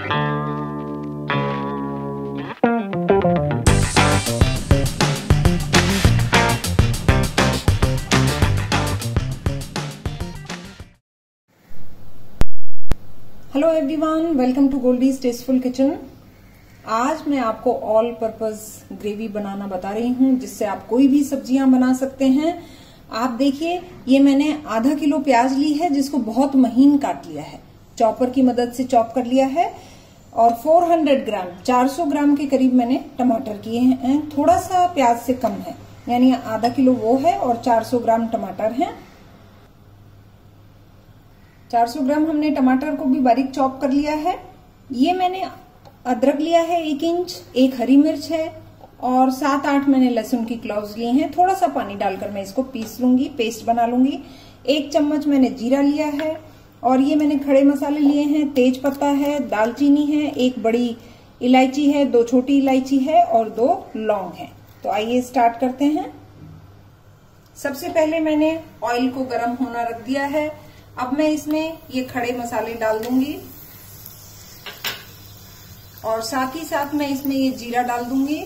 Hello everyone, welcome to Goldie's tasteful kitchen. आज मैं आपको ऑल पर्पस ग्रेवी बनाना बता रही हूँ, जिससे आप कोई भी सब्जियां बना सकते हैं। आप देखिए, ये मैंने आधा किलो प्याज ली है, जिसको बहुत महीन काट लिया है, चॉपर की मदद से चॉप कर लिया है। और 400 ग्राम 400 ग्राम के करीब मैंने टमाटर किए हैं। थोड़ा सा प्याज से कम है, यानी आधा किलो वो है और 400 ग्राम टमाटर है। 400 ग्राम हमने टमाटर को भी बारीक चॉप कर लिया है। ये मैंने अदरक लिया है 1 इंच, 1 हरी मिर्च है और 7-8 मैंने लहसुन की क्लॉव्स लिए हैं। थोड़ा सा पानी डालकर मैं इसको पीस लूंगी, पेस्ट बना लूंगी। 1 चम्मच मैंने जीरा लिया है और ये मैंने खड़े मसाले लिए हैं। तेज पत्ता है, दालचीनी है, 1 बड़ी इलायची है, 2 छोटी इलायची है और 2 लौंग है। तो आइए स्टार्ट करते हैं। सबसे पहले मैंने ऑयल को गर्म होना रख दिया है। अब मैं इसमें ये खड़े मसाले डाल दूंगी और साथ ही साथ मैं इसमें ये जीरा डाल दूंगी।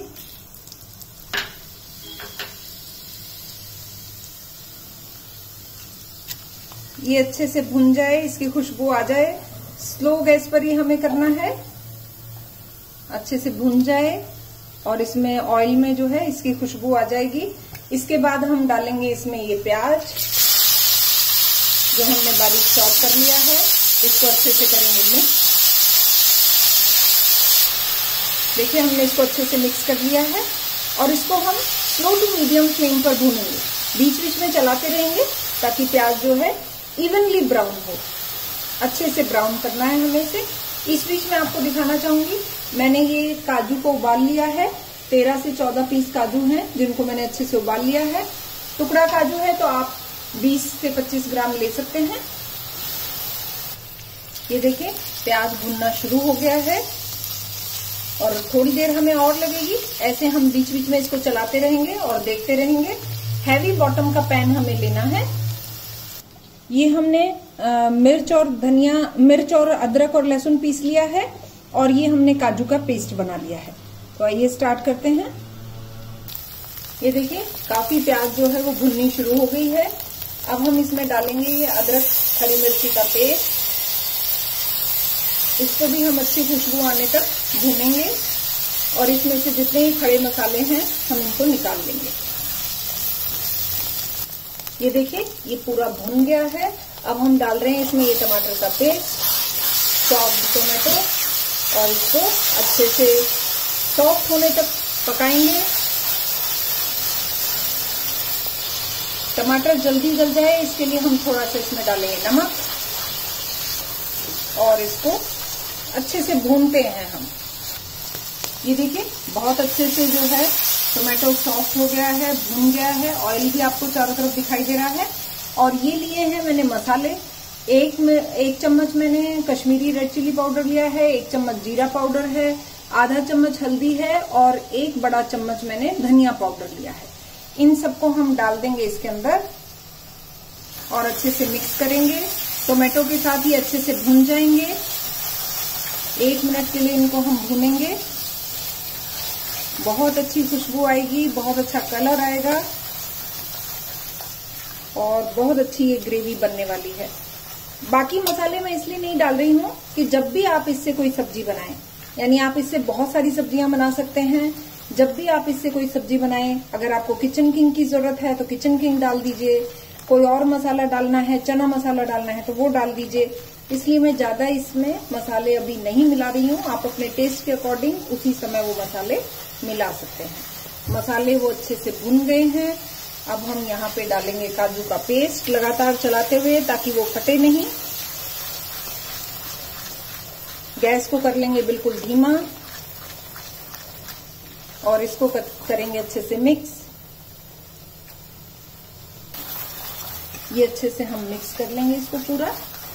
ये अच्छे से भुन जाए, इसकी खुशबू आ जाए। स्लो गैस पर ही हमें करना है, अच्छे से भुन जाए और इसमें ऑयल में जो है इसकी खुशबू आ जाएगी। इसके बाद हम डालेंगे इसमें ये प्याज जो हमने बारीक चॉप कर लिया है। इसको अच्छे से करेंगे मिक्स। देखिए, हमने इसको अच्छे से मिक्स कर लिया है और इसको हम स्लो टू मीडियम फ्लेम पर भूनेंगे। बीच बीच में चलाते रहेंगे ताकि प्याज जो है इवनली ब्राउन हो। अच्छे से ब्राउन करना है हमें इसे। इस बीच में आपको दिखाना चाहूंगी, मैंने ये काजू को उबाल लिया है। 13 से 14 पीस काजू हैं, जिनको मैंने अच्छे से उबाल लिया है। टुकड़ा काजू है तो आप 20 से 25 ग्राम ले सकते हैं। ये देखिए, प्याज भुनना शुरू हो गया है और थोड़ी देर हमें और लगेगी। ऐसे हम बीच बीच में इसको चलाते रहेंगे और देखते रहेंगे। हैवी बॉटम का पैन हमें लेना है। ये हमने मिर्च और अदरक और लहसुन पीस लिया है और ये हमने काजू का पेस्ट बना लिया है। तो आइए स्टार्ट करते हैं। ये देखिए, काफी प्याज जो है वो भुननी शुरू हो गई है। अब हम इसमें डालेंगे ये अदरक हरी मिर्ची का पेस्ट। इसको भी हम अच्छी खुशबू आने तक भूनेंगे और इसमें से जितने ही खड़े मसाले हैं हम इनको निकाल लेंगे। ये देखिए, ये पूरा भुन गया है। अब हम डाल रहे हैं इसमें ये टमाटर का पेस्ट, चॉप्ड टोमेटो, और इसको अच्छे से सॉफ्ट होने तक पकाएंगे। टमाटर जल्दी गल जाए इसके लिए हम थोड़ा सा इसमें डालेंगे नमक और इसको अच्छे से भूनते हैं हम। ये देखिए, बहुत अच्छे से जो है टोमेटो सॉफ्ट हो गया है, भून गया है। ऑयल भी आपको चारों तरफ दिखाई दे रहा है। और ये लिए हैं मैंने मसाले। 1 चम्मच मैंने कश्मीरी रेड चिली पाउडर लिया है, 1 चम्मच जीरा पाउडर है, आधा चम्मच हल्दी है और 1 बड़ा चम्मच मैंने धनिया पाउडर लिया है। इन सबको हम डाल देंगे इसके अंदर और अच्छे से मिक्स करेंगे। टोमेटो के साथ ही अच्छे से भून जाएंगे। 1 मिनट के लिए इनको हम भूनेंगे। बहुत अच्छी खुशबू आएगी, बहुत अच्छा कलर आएगा और बहुत अच्छी ये ग्रेवी बनने वाली है। बाकी मसाले मैं इसलिए नहीं डाल रही हूँ कि जब भी आप इससे कोई सब्जी बनाएं, यानी आप इससे बहुत सारी सब्जियां बना सकते हैं। जब भी आप इससे कोई सब्जी बनाएं, अगर आपको किचन किंग की जरूरत है तो किचन किंग डाल दीजिए। कोई और मसाला डालना है, चना मसाला डालना है तो वो डाल दीजिए। इसलिए मैं ज्यादा इसमें मसाले अभी नहीं मिला रही हूँ। आप अपने टेस्ट के अकॉर्डिंग उसी समय वो मसाले मिला सकते हैं। मसाले वो अच्छे से भुन गए हैं। अब हम यहाँ पे डालेंगे काजू का पेस्ट, लगातार चलाते हुए ताकि वो फटे नहीं। गैस को कर लेंगे बिल्कुल धीमा और इसको करेंगे अच्छे से मिक्स। ये अच्छे से हम मिक्स कर लेंगे इसको पूरा।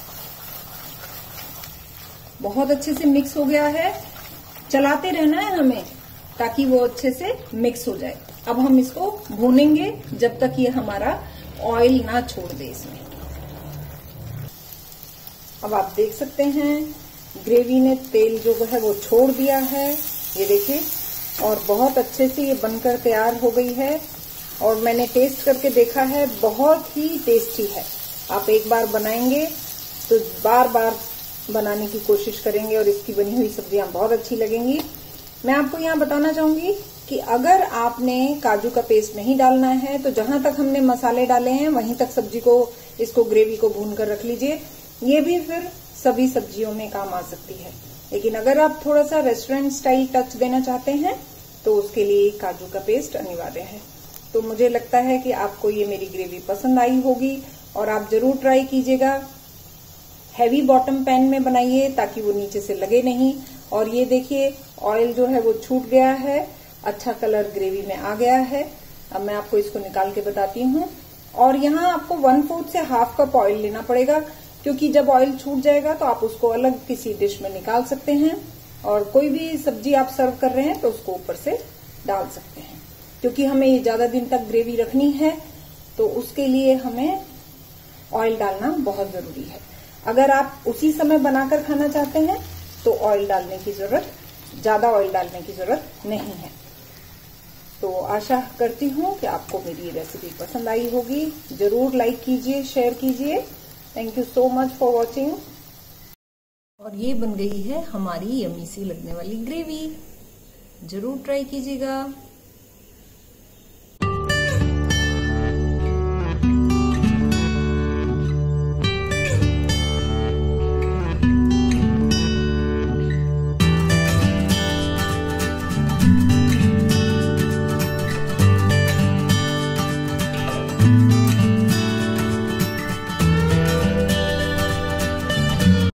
बहुत अच्छे से मिक्स हो गया है। चलाते रहना है हमें ताकि वो अच्छे से मिक्स हो जाए। अब हम इसको भूनेंगे जब तक ये हमारा ऑयल ना छोड़ दे इसमें। अब आप देख सकते हैं ग्रेवी ने तेल जो है वो छोड़ दिया है, ये देखिए, और बहुत अच्छे से ये बनकर तैयार हो गई है। और मैंने टेस्ट करके देखा है, बहुत ही टेस्टी है। आप एक बार बनाएंगे तो बार बार बनाने की कोशिश करेंगे और इसकी बनी हुई सब्जियां बहुत अच्छी लगेंगी। मैं आपको यहाँ बताना चाहूंगी कि अगर आपने काजू का पेस्ट नहीं डालना है तो जहां तक हमने मसाले डाले हैं वहीं तक सब्जी को, इसको ग्रेवी को भून कर रख लीजिए। ये भी फिर सभी सब्जियों में काम आ सकती है। लेकिन अगर आप थोड़ा सा रेस्टोरेंट स्टाइल टच देना चाहते हैं तो उसके लिए काजू का पेस्ट अनिवार्य है। तो मुझे लगता है कि आपको ये मेरी ग्रेवी पसंद आई होगी और आप जरूर ट्राई कीजिएगा। हैवी बॉटम पैन में बनाइए ताकि वो नीचे से लगे नहीं। और ये देखिए, ऑयल जो है वो छूट गया है, अच्छा कलर ग्रेवी में आ गया है। अब मैं आपको इसको निकाल के बताती हूँ। और यहाँ आपको 1/4 से हाफ कप ऑयल लेना पड़ेगा, क्योंकि जब ऑयल छूट जाएगा तो आप उसको अलग किसी डिश में निकाल सकते हैं और कोई भी सब्जी आप सर्व कर रहे हैं तो उसको ऊपर से डाल सकते हैं। क्योंकि हमें ये ज्यादा दिन तक ग्रेवी रखनी है तो उसके लिए हमें ऑयल डालना बहुत जरूरी है। अगर आप उसी समय बनाकर खाना चाहते हैं तो ऑयल डालने की जरूरत, ज्यादा ऑयल डालने की जरूरत नहीं है। तो आशा करती हूँ कि आपको मेरी रेसिपी पसंद आई होगी। जरूर लाइक कीजिए, शेयर कीजिए। Thank you so much for watching. और ये बन गई है हमारी यम्मी सी लगने वाली ग्रेवी। जरूर ट्राई कीजिएगा।